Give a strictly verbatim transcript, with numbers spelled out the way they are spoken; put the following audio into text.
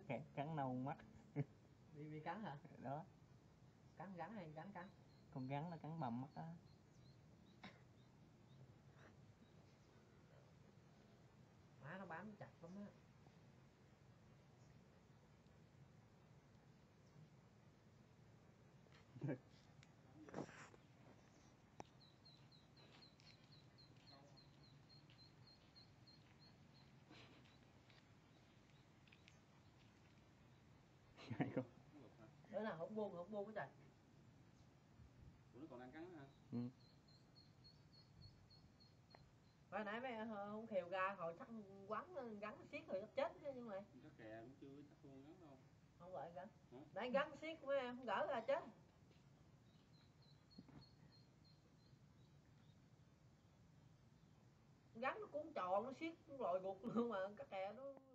Cắn nâu mắt. Bị bị cắn hả? Đó. Cắn rắn hay cắn cắn? Con rắn nó cắn bầm mắt đó. Má nó bám chặt lắm á. Hay không? Đó là không buông, không buông cái trời. Ủa nó còn đang cắn hả? Ừ. Hồi nãy mấy không khều ra hồi chắc quắn gắn xiết rồi chết chứ nhưng mà. Chắc kè cũng chưa chắc không gắn đâu. Không gọi gắn. Hả? Nãy gắn xiết của em không gỡ ra chết. Gắn nó cuốn tròn nó xiết lòi gục luôn mà các kè nó